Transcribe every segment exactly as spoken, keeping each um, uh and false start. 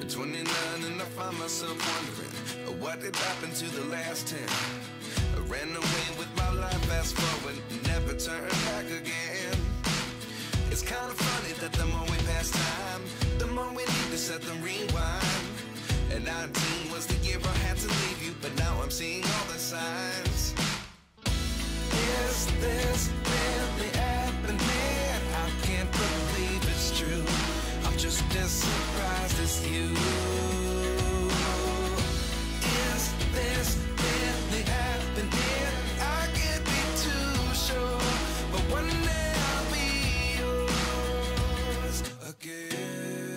twenty-nine and I find myself wondering what did happen to the last ten. I ran away with my life, fast forward, never turn back again. It's kind of funny that the more we pass time, the more we need to set them rewind. And nineteen was the year I had to leave you, but now I'm seeing all the signs. Is this really happening? I can't believe it's true. I'm just as surprised as you. Is this really happening? I can't be too sure, but one day I'll be yours again.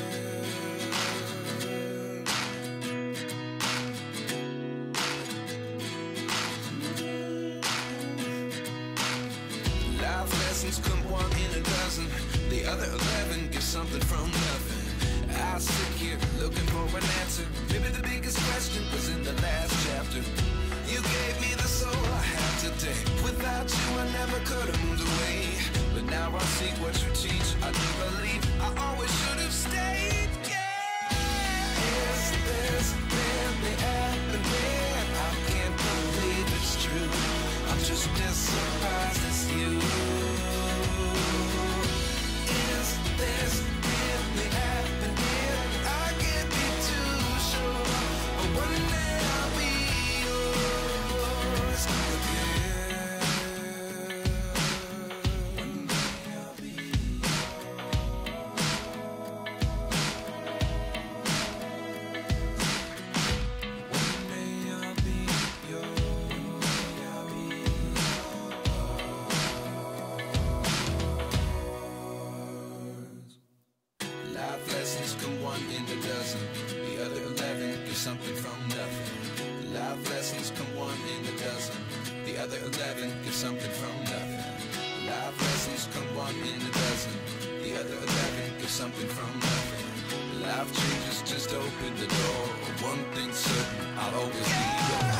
Life lessons come one in a dozen. The other eleven give something from nothing. I sit here looking for an answer. Maybe the biggest question was in the last chapter. You gave me the soul I have today. Without you I never could have moved away. But now I see what you teach. I do believe I always should have stayed. Yeah. Is this really happening? I can't believe it's true. I'm just as surprised as you. Is this really happening? I can't be too sure, but one day I'll be yours again. One day I'll be One day I'll be yours. I'll be Life lessons come one in a dozen. The other eleven give something from nothing. Life lessons come one in a dozen. The other eleven give something from nothing. Life lessons come one in a dozen. The other eleven give something from nothing. Life changes just open the door. One thing's certain, I'll always be yours.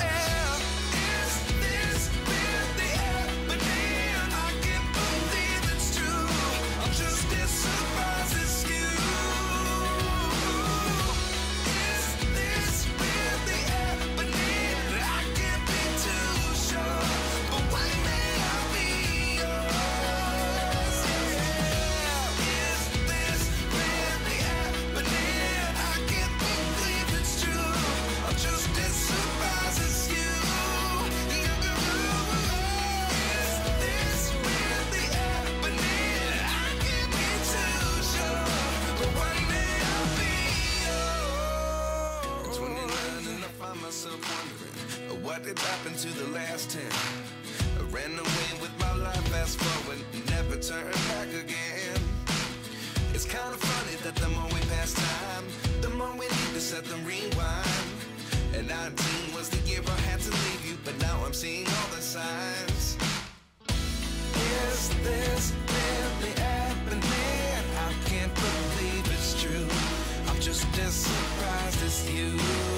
What did happen to the last ten? I ran away with my life, fast forward, never turn back again. It's kind of funny that the more we pass time, the more we need to set them rewind. And nineteen was the year I had to leave you, but now I'm seeing all the signs. Is this really happening? I can't believe it's true. I'm just as surprised as you.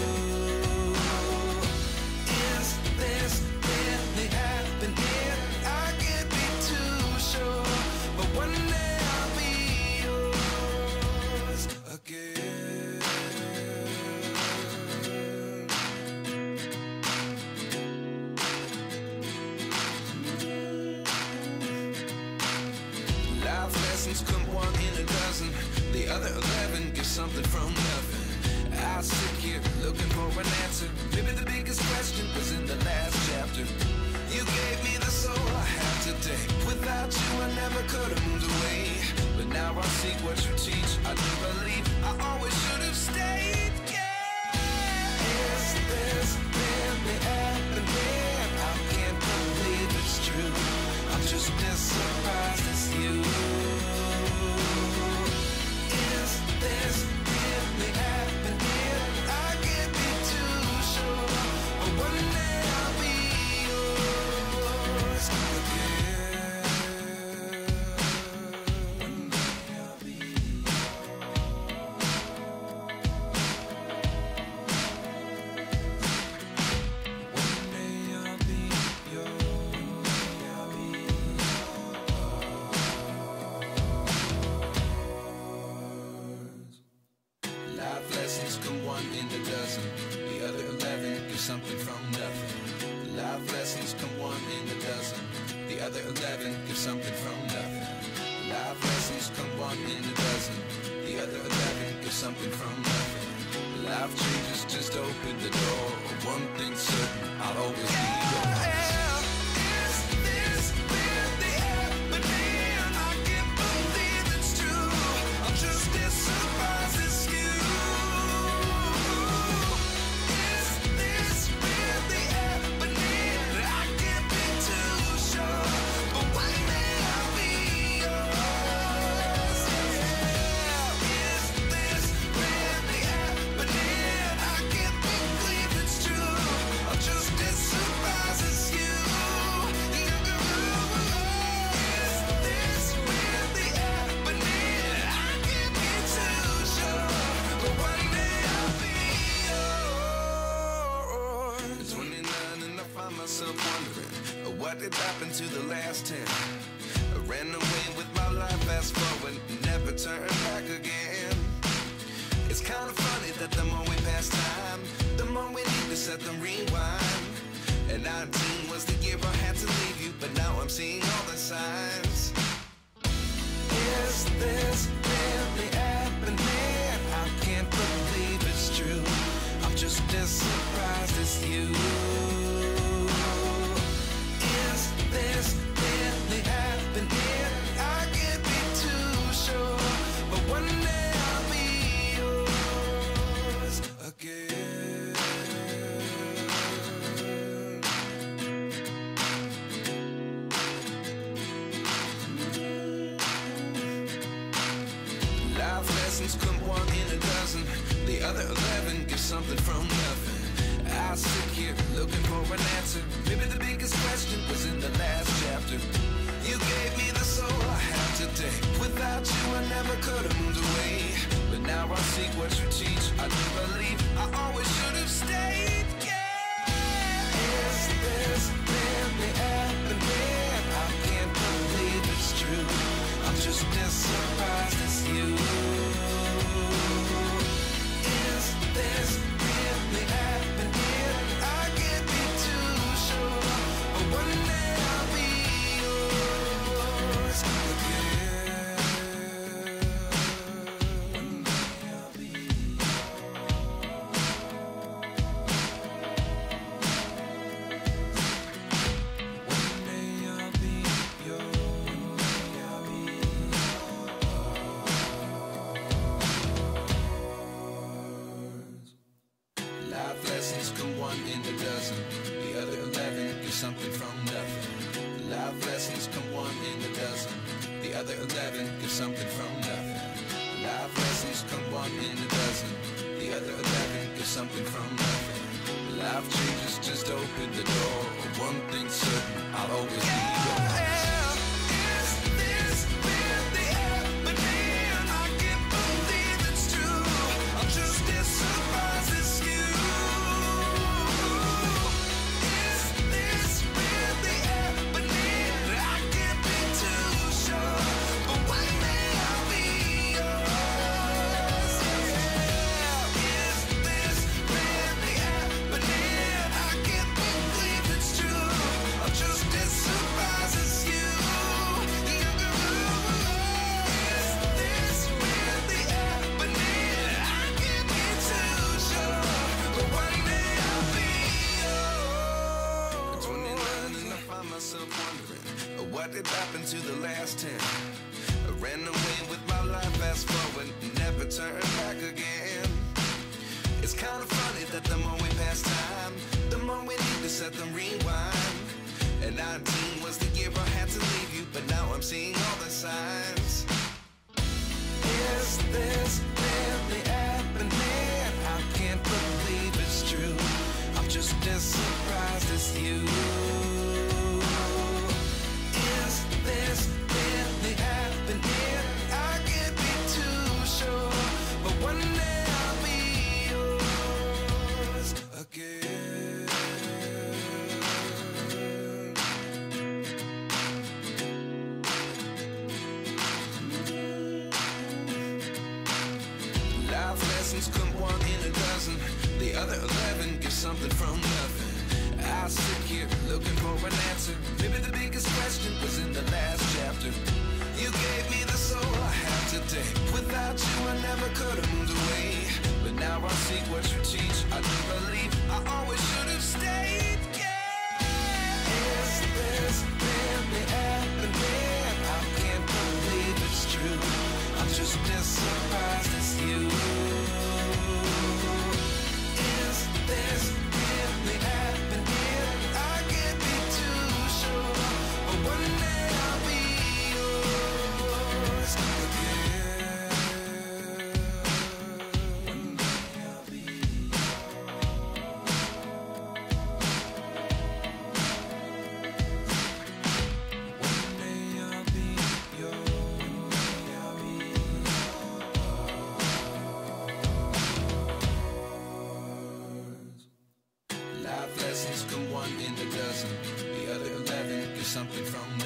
Is this really happening? I can't be too sure, but one day I'll be yours again. Life lessons come one in a dozen. The other eleven give something from nothing. I sit here looking for an answer. Maybe the biggest question was in the last chapter. You gave me the soul I have today. Without you I never could have moved away. But now I see what you teach. I do believe I always should have stayed. Yeah. Is this really happening? I can't believe it's true. I'm just as surprised as you. Is this really happening? I can't be too sure, but one day I'll be yours again. One day I'll be One day I'll be yours. I'll be yours. Life lessons come one in a dozen. The other eleven give something from nothing. Life lessons come one in a dozen. The other eleven give something from nothing. Life lessons come one in a dozen. The other eleven give something from nothing. Life changes just open the door. One thing's certain, I'll always be yours. What did happen to the last ten? I ran away with my life, fast forward, never turn back again. It's kind of funny that the more we pass time, the more we need to set them rewind. And nineteen was the year I had to leave you, but now I'm seeing all the signs. Is this really happening? I can't believe it's true. I'm just as surprised as you. This really happening? I can't be too sure, but one day I'll be yours again. Life lessons come one in a dozen. The other eleven give something from nothing. I sit here looking for an answer. Maybe the biggest question was in the last chapter. You gave me the soul I have today. Without you I never could have moved away. But now I see what you teach. I do believe I always should have stayed. Yeah. Is this really happening? I can't believe it's true. I'm just as surprised as you. Is this really happening? Something from nothing. Life lessons come one in a dozen. The other eleven give something from nothing. Life lessons come one in a dozen. The other eleven give something from nothing. Life changes just open the door. One thing's certain, I'll always be yours. What did happen to the last ten? I ran away with my life, fast forward, never turn back again. It's kind of funny that the more we pass time, the more we need to set them rewind. And nineteen was the year I had to leave you, but now I'm seeing all the signs. Is this really happening? I can't believe it's true. I'm just as surprised as you. Is this really happening? I can't be too sure, but one day I'll be yours again. other eleven get something from nothing. I sit here looking for an answer. Maybe the biggest question was in the last chapter. You gave me the soul I have today. Without you I never could have moved away. But now I see what you teach. I do believe I always should have stayed. Yeah. Is this really happening? I can't believe it's true. I'm just as surprised as you. Is this really happening? I can't be too sure. But one day I'll be yours again. One day I'll be One day I'll be yours. I'll be yours. Life lessons come one in a dozen. The other eleven get something from